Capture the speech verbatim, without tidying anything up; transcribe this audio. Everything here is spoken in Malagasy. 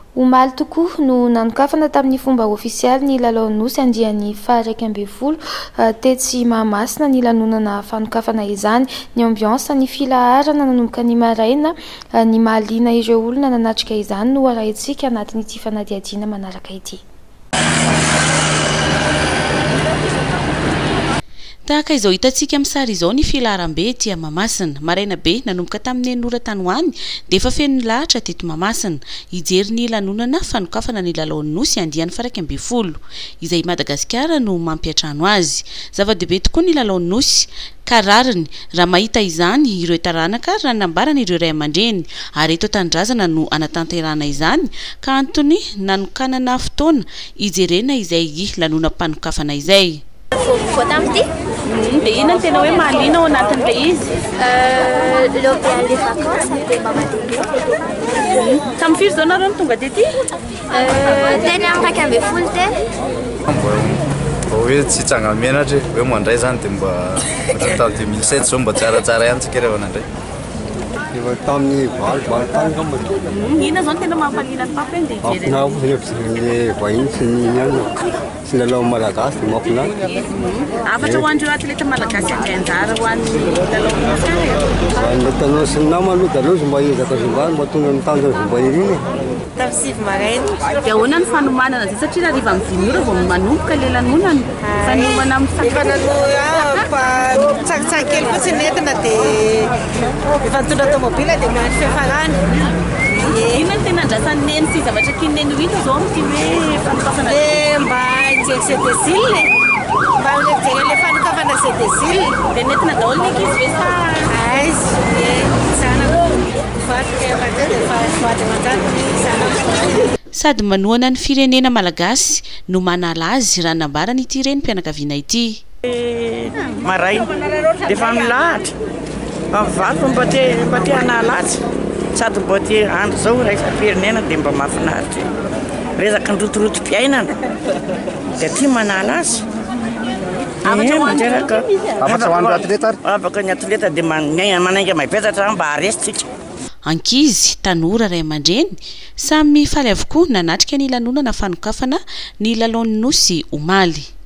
Omaly tokoa no nanokafana tamin'ny fomba ofisialy ny lalao nosy andian'ny faha iraika ambin'ny folo tetsy Mahamasina ny lanonana fanokafana izany. Ny ambiansa ny filaharana nanomboka ny maraina ny mahaliana ireo olona nanatrika izany no arahintsika anatin'ity fanadihadiana manaraka ity. Tahaka izao hitantsika amin'ny sary izao ny filaharam-be ety Mahamasina. Maraina be nanomboka tamin'ny enora tany ho any dia efa feno lahatra teto Mahamasina hijery ny lanonana fanokafana ny lalao nosy andian'ny faha iraika ambin'ny folo izay Madagasikara no mampiatrano azy. Zava-dehibe tokoa ny lalao nosy ka rariny raha mahita izany ireo taranaka raha nambarana ireo ray aman-dreny ary eto Tanindrazana no anatanterahana izany ka antony nanokanana fotoana hijerena izay lanonam-panokafana izay. Dia inona tena hoe mahaliana ao anatin'ilay izy? Leo be an'ilay vakansa dia mba mandeha. Tamin'ny firy izao nareo no tonga tety? Teny amin'ny iraika ambin'ny folo teny. Mba hoe tsy hitsanga menatra hoe mandray zany dia mba tamin'ny deux mille sept zao mba tsaratsara ihany tsika rehefa nandray. Efa tamin'ny valo valo tany ngambany. Inona izao no tena mampaliana ny papa dia hijery? Mahafinaritra ny vahiny sy ny ihany sy ny lalao malagasy dia mahafinaritra. Afatra ho an'ireo atleta malagasy andray anjara ho an'ny lalao nosy any? Ny tanora sy ny nama aloha dalozy mba hiezaka zombany mba tonga mitandrina zombany ireny. Tamin'ny sivy maraina. Dia ahoana ny fanomanana zay satria raha riva amin'ny dimy ora vao manomboka ilay lanonana fanomana amin'ny efa nanoa tsakitsaky kely fotsiny entina dia efa nitondra tomobila dia mahandro fiafarany. Inona no tena andrasan'ny neny sy zavatra tian'ny neny ho hita izao amin'ity hoe fanokafana? Mba hijery sedesile mba hijery ilay fanokafana sedesile dia nentina daholo ny ankizy ve sa aizy zanako vatrika aman'izay dia efa vady aman-drano ny zanako. Sady manohana ny firenena malagasy no manala azy raha nambarana ity renim-pianakaviana ity. Maraina dia efa milahatra vato mba te hanala azy sady mba te andro zao raisam-pirenena dia mba mahafinaritra resaka ndrotorotom-piainana dia tia manala azy. Afaka ho an'ny atleta ary? Afaka ny atleta dia manainga maipetatra mba haresitsika. Ankizy, tanora, ray aman-dreny samy faly avokoa nanatrika ny lanonana fanokafana ny lalao nosy omaly.